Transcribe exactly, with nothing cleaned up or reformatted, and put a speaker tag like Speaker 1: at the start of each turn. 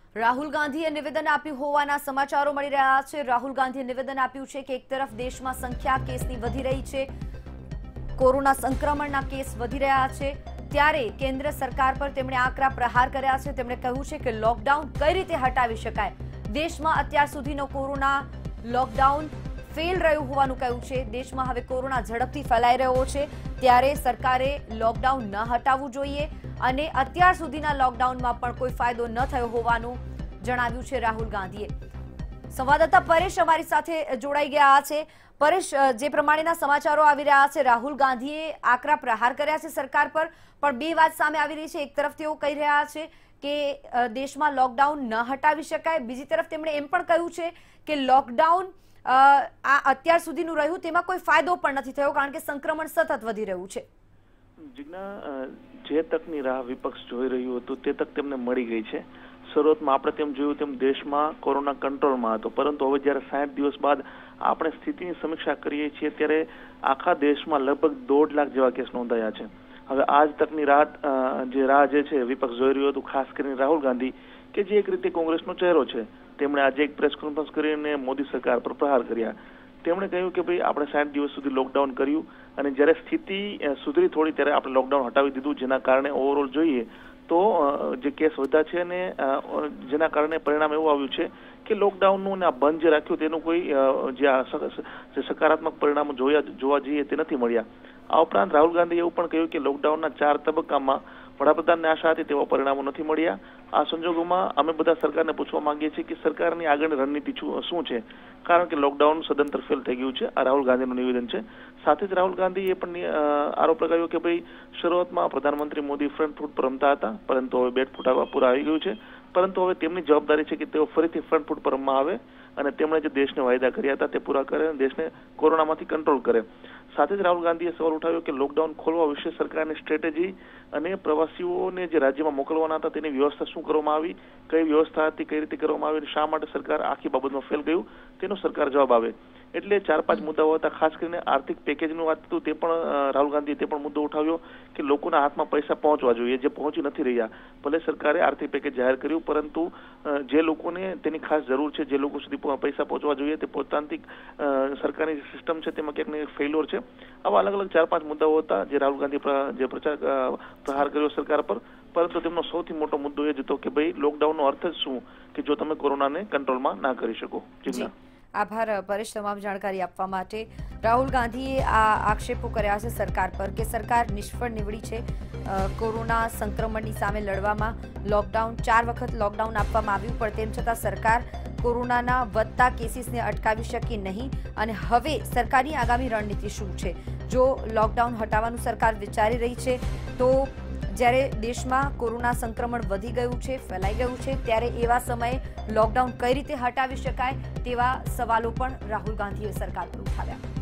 Speaker 1: રાહુલ ગાંધીએ નિવેદન આપ્યું હોવાના સમાચારો મળી રહ્યા છે। રાહુલ ગાંધીએ નિવેદન આપ્યું છે કે એક તરફ દેશમાં સંખ્યા કેસની વધી રહી છે, કોરોના સંક્રમણના કેસ વધી રહ્યા છે, ત્યારે કેન્દ્ર સરકાર પર તેમણે આકરા પ્રહાર કર્યા છે। તેમણે કહ્યું છે કે લોકડાઉન કઈ રીતે હટાવી શકાય। દેશમાં અત્યાર સુધીનો કોરોના લોકડાઉન ફેલ રહ્યું હોવાનું કહ્યું છે। દેશમાં હવે કોરોના ઝડપથી ફેલાઈ રહ્યો છે, ત્યારે સરકારે લોકડાઉન ન હટાવવું જોઈએ અને અત્યાર સુધીના લોકડાઉનમાં પણ કોઈ ફાયદો ન થયો હોવાનું જણાવ્યું છે રાહુલ ગાંધીએ। સંવાદદાતા પરેશ અમારી સાથે જોડાઈ ગયા છે। પરેશ, જે પ્રમાણેના સમાચારો આવી રહ્યા છે, રાહુલ ગાંધીએ આકરા પ્રહાર કર્યા છે સરકાર પર, પણ બે વાત સામે આવી રહી છે। એક તરફ તેઓ કહી રહ્યા છે કે દેશમાં લોકડાઉન ન હટાવી શકાય, બીજી તરફ તેમણે એમ પણ કહ્યું છે કે લોકડાઉન આ અત્યાર સુધીનું રહ્યું તેમાં કોઈ ફાયદો પણ નથી થયો, કારણ કે સંક્રમણ સતત વધી રહ્યું છે।
Speaker 2: જીજ્ઞા, જે તકની રાહ વિપક્ષ જોઈ રહ્યું હતું તે તક તેમને મળી ગઈ છે। શરૂઆતમાં આપણે તેમ જોયું તેમ દેશમાં કોરોના કંટ્રોલમાં હતો, પરંતુ હવે જ્યારે સાઠ દિવસ બાદ આપણે સ્થિતિની સમીક્ષા કરીએ છીએ ત્યારે આખા દેશમાં લગભગ દોઢ લાખ જેવા કેસ નોંધાયા છે। હવે આ જ તકની રાત જે રાહ જે છે વિપક્ષ જોઈ રહ્યું હતું, ખાસ કરીને રાહુલ ગાંધી કે જે એક રીતે કોંગ્રેસનો ચહેરો છે, તેમણે આજે એક પ્રેસ કોન્ફરન્સ કરીને મોદી સરકાર પર પ્રહાર કર્યા। તેમણે કહ્યું કે ભાઈ આપણે સાઠ દિવસ સુધી લોકડાઉન કર્યું અને જ્યારે સ્થિતિ સુધરી થોડી ત્યારે આપણે લોકડાઉન હટાવી દીધું, જેના કારણે ઓવરઓલ જોઈએ તો જે કેસ વધ્યા છે અને જેના કારણે પરિણામ એવું આવ્યું છે કે લોકડાઉનનું અને આ બંધ જે રાખ્યું તેનું કોઈ જે સકારાત્મક પરિણામો જોયા જોવા જઈએ તે નથી મળ્યા। આ ઉપરાંત રાહુલ ગાંધીએ એવું પણ કહ્યું કે લોકડાઉનના ચાર તબક્કામાં વડાપ્રધાનને આશા હતી તેવા પરિણામો નથી મળ્યા। આ સંજોગોમાં અમે બધા સરકારને પૂછવા માંગીએ છીએ કે સરકારની આગળની રણનીતિ શું છે, કારણ કે લોકડાઉન સદંતર ફેલ થઈ ગયું છે। આ રાહુલ ગાંધીનું નિવેદન છે। સાથે જ રાહુલ ગાંધીએ પણ આરોપ લગાવ્યો કે ભાઈ શરૂઆતમાં પ્રધાનમંત્રી મોદી ફ્રન્ટ ફૂટ પર રમતા હતા, પરંતુ હવે બેટ ફૂટ પૂરા આવી ગયું છે, પરંતુ હવે તેમની જવાબદારી છે કે તેઓ ફરીથી ફ્રન્ટ ફૂટ પર રમવા આવે અને તેમણે જે દેશને વાયદા કર્યા હતા તે પૂરા કરે અને દેશને કોરોનામાંથી કંટ્રોલ કરે। સાથે જ રાહુલ ગાંધીએ સવાલ ઉઠાવ્યો કે લોકડાઉન ખોલવા વિશે સરકારની સ્ટ્રેટેજી અને પ્રવાસીઓને જે રાજ્યમાં મોકલવાના હતા તેની વ્યવસ્થા શું કરવામાં આવી, કઈ વ્યવસ્થા હતી, કઈ રીતે કરવામાં આવી, શા માટે સરકાર આખી બાબતમાં ફેલ ગયું તેનો સરકાર જવાબ આવે। એટલે ચાર પાંચ મુદ્દાઓ હતા, ખાસ કરીને આર્થિક પેકેજનું વાત હતું તે પણ રાહુલ ગાંધીએ તે પણ મુદ્દો ઉઠાવ્યો કે લોકોના હાથમાં પૈસા પહોંચવા જોઈએ, જે પહોંચી નથી રહ્યા। ભલે સરકારે આર્થિક પેકેજ જાહેર કર્યું, પરંતુ જે લોકોને તેની ખાસ જરૂર છે, જે લોકો સુધી પૈસા પહોંચવા જોઈએ તે પોતાની સરકારની સિસ્ટમ છે તેમાં ક્યાંક ને ક્યાંક ફેલ્યોર છે। આવા અલગ અલગ ચાર પાંચ મુદ્દાઓ હતા જે રાહુલ ગાંધી જે પ્રચાર પ્રહાર કર્યો સરકાર પર, પરંતુ તેમનો સૌથી મોટો મુદ્દો એ જ હતો કે ભાઈ લોકડાઉનનો અર્થ જ શું કે જો તમે કોરોનાને કંટ્રોલમાં ના કરી શકો। જીજ્ઞા,
Speaker 1: આભાર પરેશ તમામ જાણકારી આપવા માટે। રાહુલ ગાંધીએ આ આક્ષેપો કર્યા છે સરકાર પર કે સરકાર નિષ્ફળ નીવડી છે કોરોના સંક્રમણની સામે લડવામાં। લોકડાઉન ચાર વખત લોકડાઉન આપવામાં આવ્યું, પણ તેમ છતાં સરકાર કોરોનાના વધતા કેસીસને અટકાવી શકી નહીં અને હવે સરકારની આગામી રણનીતિ શું છે? જો લોકડાઉન હટાવવાનું સરકાર વિચારી રહી છે તો જ્યારે દેશમાં કોરોના સંક્રમણ વધી ગયું છે, ફેલાઈ ગયું છે, ત્યારે એવા સમયે લોકડાઉન કઈ રીતે હટાવી શકાય તેવા સવાલો પણ રાહુલ ગાંધીએ સરકાર પર ઉઠાવ્યા।